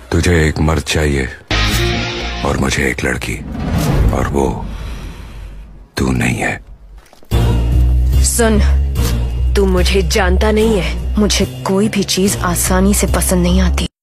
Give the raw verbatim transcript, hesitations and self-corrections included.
तुझे एक मर्द चाहिए और मुझे एक लड़की, और वो तू नहीं है। सुन, तू मुझे जानता नहीं है। मुझे कोई भी चीज आसानी से पसंद नहीं आती।